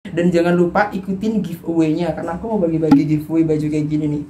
Dan jangan lupa ikutin giveaway-nya karena aku mau bagi-bagi giveaway baju kayak gini nih.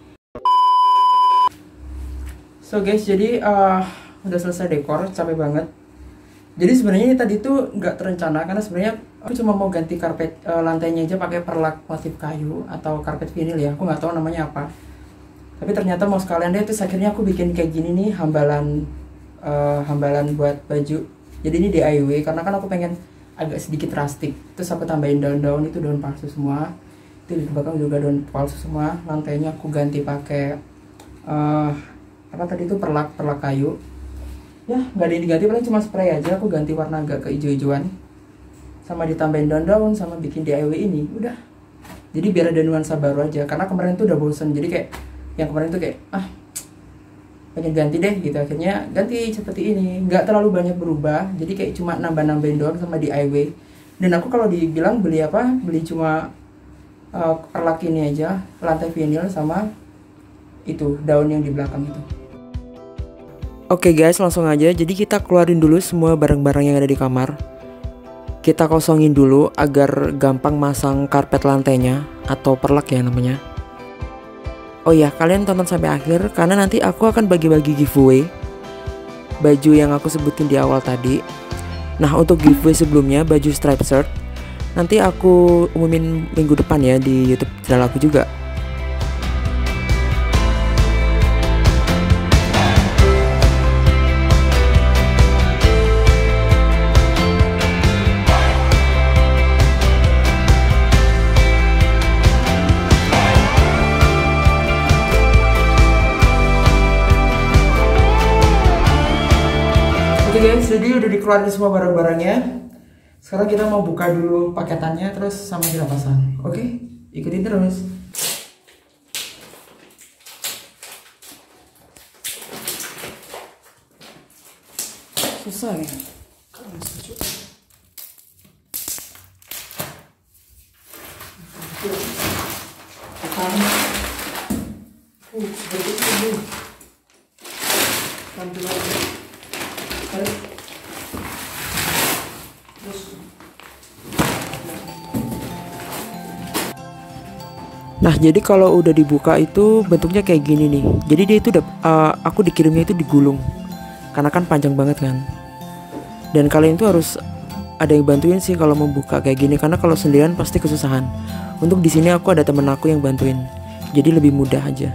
So guys, jadi udah selesai dekor, capek banget. Jadi sebenarnya ini tadi tuh nggak terencana karena sebenarnya aku cuma mau ganti karpet lantainya aja pakai perlak motif kayu atau karpet vinil ya. Aku nggak tahu namanya apa. Tapi ternyata mau sekalian deh, terus akhirnya aku bikin kayak gini nih hambalan buat baju. Jadi ini DIY karena kan aku pengen agak sedikit rustic. Terus aku tambahin daun-daun, itu daun palsu semua. Itu di belakang juga daun palsu semua. Lantainya aku ganti pakai apa tadi itu perlak kayu. Ya nggak ada yang diganti, paling cuma spray aja. Aku ganti warna agak ke hijau-hijauan, sama ditambahin daun-daun, sama bikin DIY ini. Udah, jadi biar ada nuansa baru aja. Karena kemarin tuh udah bosen, jadi kayak yang kemarin tuh kayak pengen ganti deh gitu. Akhirnya ganti seperti ini, nggak terlalu banyak berubah. Jadi kayak cuma nambah-nambahin doang sama DIY. Dan aku kalau dibilang beli apa, beli cuma perlak ini aja, lantai vinil sama itu daun yang di belakang itu. Oke guys, langsung aja. Jadi kita keluarin dulu semua barang-barang yang ada di kamar. Kita kosongin dulu agar gampang masang karpet lantainya atau perlak ya namanya. Oh ya, kalian tonton sampai akhir karena nanti aku akan bagi-bagi giveaway baju yang aku sebutin di awal tadi. Nah, untuk giveaway sebelumnya baju striped shirt nanti aku umumin minggu depan ya di YouTube channel aku juga. Oke guys, jadi udah dikeluarin semua barang-barangnya. Sekarang kita mau buka dulu paketannya, terus sama kita pasang. Oke, ikutin terus. Susah ya. Seperti itu. Bantu lagi. Nah, jadi kalau udah dibuka itu bentuknya kayak gini nih. Jadi dia itu udah aku dikirimnya itu digulung. Karena kan panjang banget kan. Dan kalian itu harus ada yang bantuin sih kalau membuka kayak gini karena kalau sendirian pasti kesusahan. Untuk di sini aku ada temen aku yang bantuin. Jadi lebih mudah aja.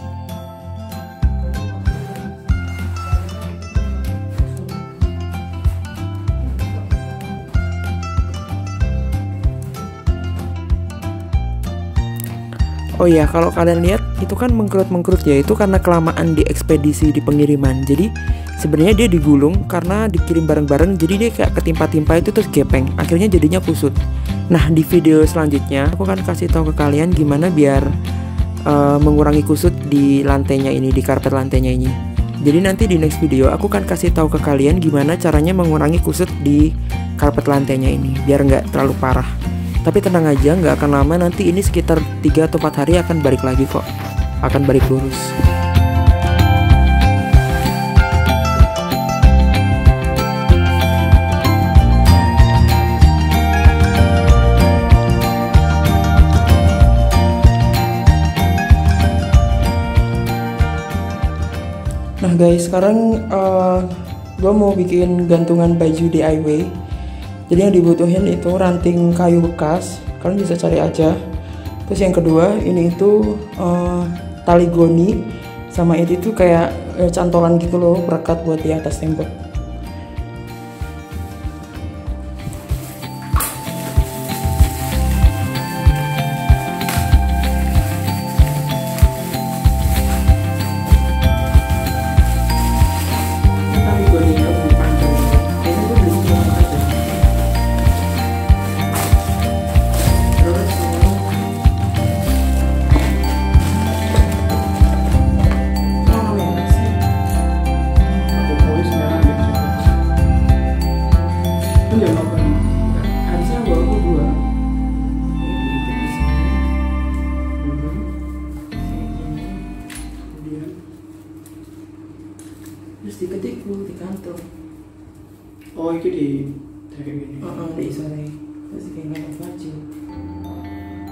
Oh ya, kalau kalian lihat itu kan mengkerut ya, itu karena kelamaan di ekspedisi di pengiriman. Jadi sebenarnya dia digulung karena dikirim bareng-bareng, jadi dia kayak ketimpa-timpa itu terus gepeng. Akhirnya jadinya kusut. Nah, di video selanjutnya aku akan kasih tahu ke kalian gimana biar mengurangi kusut di lantainya ini, di karpet lantainya ini. Jadi nanti di next video aku akan kasih tahu ke kalian gimana caranya mengurangi kusut di karpet lantainya ini biar nggak terlalu parah. Tapi tenang aja, nggak akan lama, nanti ini sekitar 3 atau 4 hari akan balik lagi kok. Akan balik lurus. Nah guys, sekarang gue mau bikin gantungan baju DIY. Jadi yang dibutuhin itu ranting kayu bekas, kalian bisa cari aja. Terus yang kedua ini itu tali goni, sama itu kayak cantolan gitu loh, perekat buat di atas tembok. Terus diketik di kantong. Oh, itu di tarik gini. Diisore. Terus kayak nggak baju.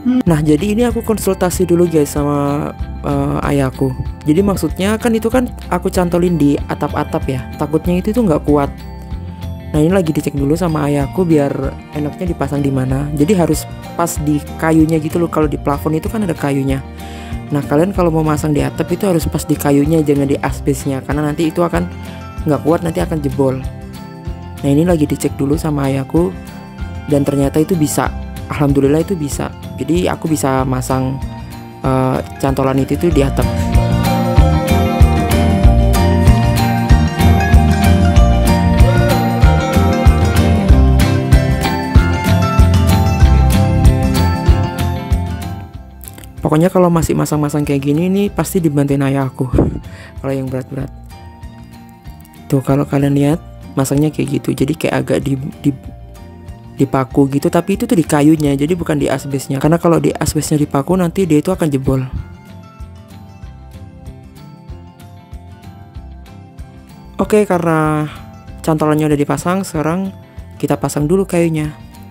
Nah, jadi ini aku konsultasi dulu guys sama ayahku. Jadi maksudnya kan itu kan aku cantolin di atap-atap ya. Takutnya itu tuh nggak kuat. Nah, ini lagi dicek dulu sama ayahku biar enaknya dipasang di mana. Jadi harus pas di kayunya gitu loh. Kalau di plafon itu kan ada kayunya. Nah, kalian kalau mau masang di atap itu harus pas di kayunya, jangan di asbesnya, karena nanti itu akan nggak kuat, nanti akan jebol. Nah, ini lagi dicek dulu sama ayahku dan ternyata itu bisa. Alhamdulillah itu bisa. Jadi aku bisa masang cantolan itu tuh di atap. Pokoknya kalau masih masang-masang kayak gini nih pasti dibantuin ayah aku. Kalau yang berat-berat. Tuh kalau kalian lihat masangnya kayak gitu. Jadi kayak agak dipaku gitu, tapi itu tuh di kayunya, jadi bukan di asbesnya. Karena kalau di asbesnya dipaku nanti dia itu akan jebol. Oke, karena cantolannya udah dipasang, sekarang kita pasang dulu kayunya.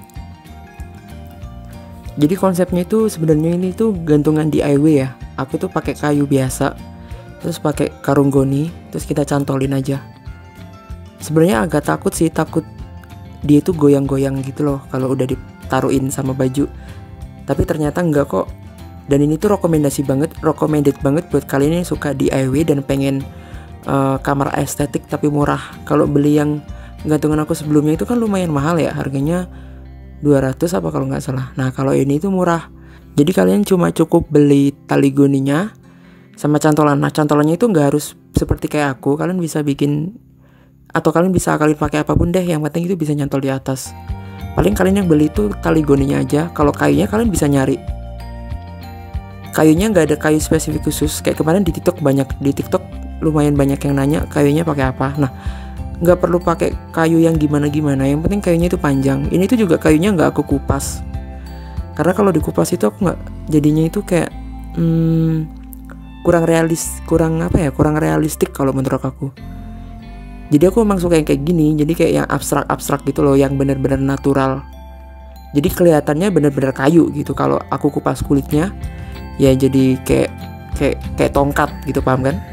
Jadi konsepnya itu sebenarnya ini tuh gantungan DIY ya. Aku tuh pakai kayu biasa, terus pakai karung goni, terus kita cantolin aja. Sebenarnya agak takut sih, takut dia itu goyang-goyang gitu loh kalau udah ditaruhin sama baju. Tapi ternyata enggak kok. Dan ini tuh recommended banget buat kalian yang suka DIY dan pengen kamar estetik tapi murah. Kalau beli yang gantungan aku sebelumnya itu kan lumayan mahal ya, harganya 200 apa kalau nggak salah. Nah, kalau ini tuh murah. Jadi kalian cuma cukup beli tali goninya sama cantolan. Nah, cantolannya itu nggak harus seperti kayak aku. Kalian bisa bikin, atau kalian bisa kalian pakai apapun deh, yang penting itu bisa nyantol di atas. Paling kalian yang beli itu tali goninya aja. Kalau kayunya kalian bisa nyari. Kayunya nggak ada kayu spesifik khusus. Kayak kemarin di TikTok lumayan banyak yang nanya kayunya pakai apa. Nah, nggak perlu pakai kayu yang gimana-gimana. Yang penting kayunya itu panjang. Ini tuh juga kayunya nggak aku kupas. Karena kalau dikupas itu aku nggak, jadinya itu kayak kurang realistik kalau menurut aku. Jadi aku memang suka yang kayak gini, jadi kayak yang abstrak gitu loh, yang benar-benar natural. Jadi kelihatannya benar-benar kayu gitu. Kalau aku kupas kulitnya, ya jadi kayak tongkat gitu, paham kan?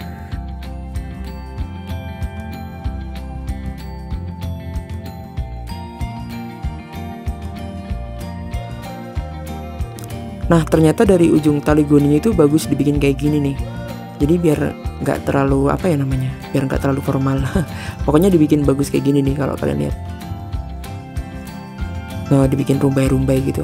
Nah, ternyata dari ujung tali goninya itu bagus dibikin kayak gini nih. Jadi biar nggak terlalu biar nggak terlalu formal. Pokoknya dibikin bagus kayak gini nih kalau kalian lihat. Nah, dibikin rumbai-rumbai gitu.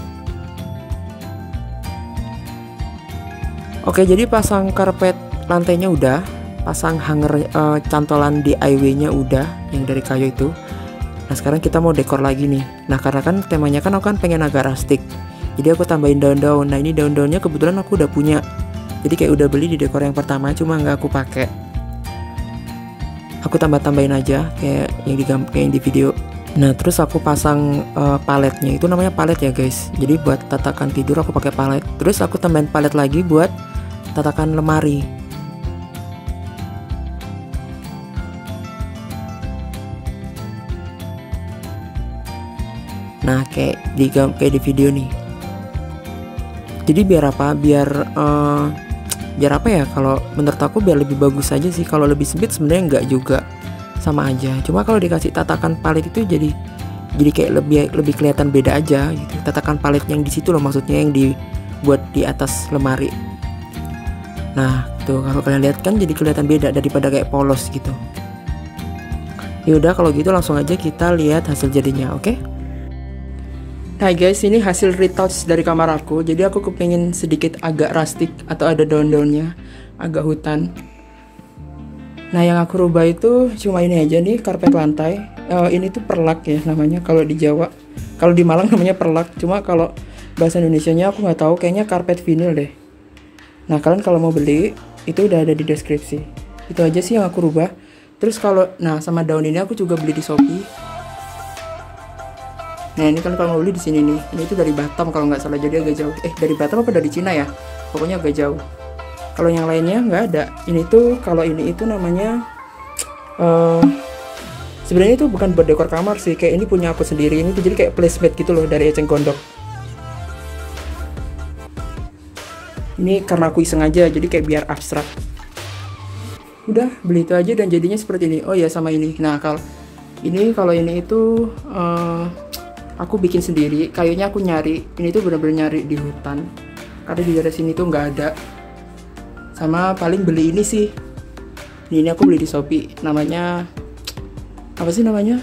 Oke, jadi pasang karpet lantainya udah, pasang hanger cantolan DIY-nya udah, yang dari kayu itu. Nah, sekarang kita mau dekor lagi nih. Nah, karena kan temanya kan aku kan pengen agak rustic. Jadi aku tambahin daun-daun. Nah, ini daun-daunnya kebetulan aku udah punya. Jadi kayak udah beli di dekor yang pertama, cuma nggak aku pakai. Aku tambahin aja kayak yang di video. Nah, terus aku pasang paletnya. Itu namanya palet ya guys. Jadi buat tatakan tidur aku pakai palet. Terus aku tambahin palet lagi buat tatakan lemari. Nah, kayak di video nih. Jadi biar apa? Biar apa ya? Kalau menurut aku biar lebih bagus aja sih. Kalau lebih sempit sebenarnya enggak juga, sama aja. Cuma kalau dikasih tatakan palet itu jadi kayak lebih kelihatan beda aja gitu. Tatakan palet yang di situ loh, maksudnya yang dibuat di atas lemari. Nah, tuh kalau kalian lihat kan jadi kelihatan beda daripada kayak polos gitu. Yaudah kalau gitu langsung aja kita lihat hasil jadinya, oke? Hai guys, ini hasil retouch dari kamar aku. Jadi aku kepengen sedikit agak rustic atau ada daun-daunnya, agak hutan. Nah, yang aku rubah itu cuma ini aja nih, karpet lantai. Ini tuh perlak ya namanya kalau di Jawa. Kalau di Malang namanya perlak. Cuma kalau bahasa Indonesianya aku nggak tahu, kayaknya karpet vinyl deh. Nah, kalian kalau mau beli itu udah ada di deskripsi. Itu aja sih yang aku rubah. Terus sama daun ini aku juga beli di Shopee. Nah, ini kan kalau mau beli di sini nih. Ini itu dari Batam kalau nggak salah, jadi agak jauh. Dari Batam apa dari Cina ya? Pokoknya agak jauh. Kalau yang lainnya nggak ada. Kalau ini itu namanya sebenarnya itu bukan buat dekor kamar sih. Kayak ini punya aku sendiri. Ini tuh jadi kayak placemat gitu loh dari eceng gondok. Ini karena aku iseng aja, jadi kayak biar abstrak. Udah beli itu aja dan jadinya seperti ini. Oh ya, sama ini. Nah kalau ini itu aku bikin sendiri. Kayunya aku nyari. Ini tuh bener-bener nyari di hutan. Karena di daerah sini tuh nggak ada. Sama paling beli ini sih. Ini aku beli di Shopee. Namanya apa sih namanya?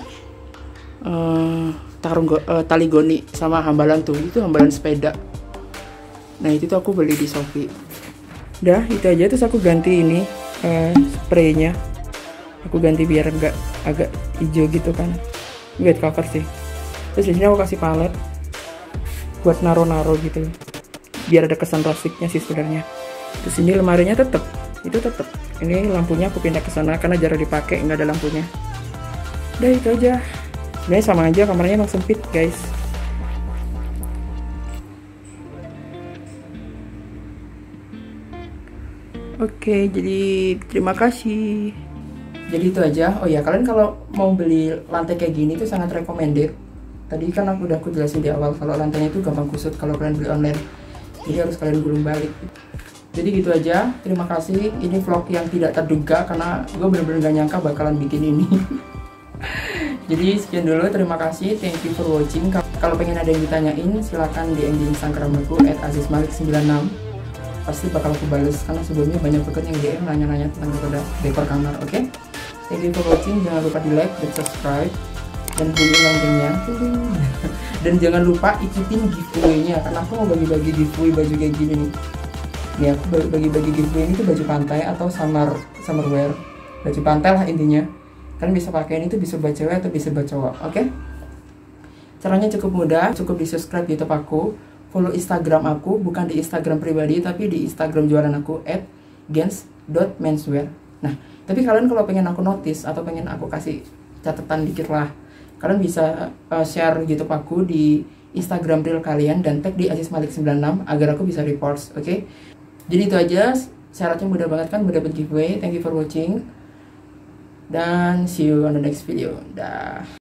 Tali goni sama hambalan tuh. Itu hambalan sepeda. Nah itu tuh aku beli di Shopee. Udah itu aja. Terus aku ganti ini spraynya. Aku ganti biar agak hijau gitu kan. Bed cover sih. Terus di sini aku kasih palet buat naro-naro gitu. Biar ada kesan plastiknya sih sebenarnya. Terus ini lemarinya tetap. Ini lampunya aku pindah ke sana karena jarang dipakai, nggak ada lampunya. Udah itu aja. Sebenarnya sama aja, kamarnya emang sempit guys. Oke, jadi terima kasih. Jadi itu aja. Oh ya, kalian kalau mau beli lantai kayak gini tuh sangat recommended. Tadi kan aku jelasin di awal kalau lantainya itu gampang kusut kalau kalian beli online. Jadi harus kalian gulung balik. Jadi gitu aja. Terima kasih. Ini vlog yang tidak terduga karena gue bener-bener gak nyangka bakalan bikin ini. Jadi sekian dulu. Terima kasih. Thank you for watching. Kalau pengen ada yang ditanyain, silahkan DM di Instagram aku @azizmalik96. Pasti bakal aku bales karena sebelumnya banyak banget yang DM nanya-nanya tentang dekor kamar. Oke? Thank you for watching. Jangan lupa di like dan subscribe dan bunyi loncengnya. Dan jangan lupa ikutin giveaway-nya karena aku mau bagi-bagi giveaway baju kayak gini nih. Nih aku bagi-bagi giveaway ini tuh baju pantai atau summer wear. Baju pantai lah intinya. Kalian bisa pakai ini tuh bisa buat cewek atau bisa buat cowok. Oke? Caranya cukup mudah, cukup di subscribe YouTube aku, follow Instagram aku, bukan di Instagram pribadi tapi di Instagram jualan aku @gens.menswear. Nah, tapi kalian kalau pengen aku notice atau pengen aku kasih catatan dikit lah, kalian bisa share YouTube aku di Instagram reel kalian dan tag di azizmalik96 agar aku bisa repost. Oke? Jadi itu aja. Syaratnya mudah banget kan, mudah dapat giveaway. Thank you for watching dan see you on the next video. Dah.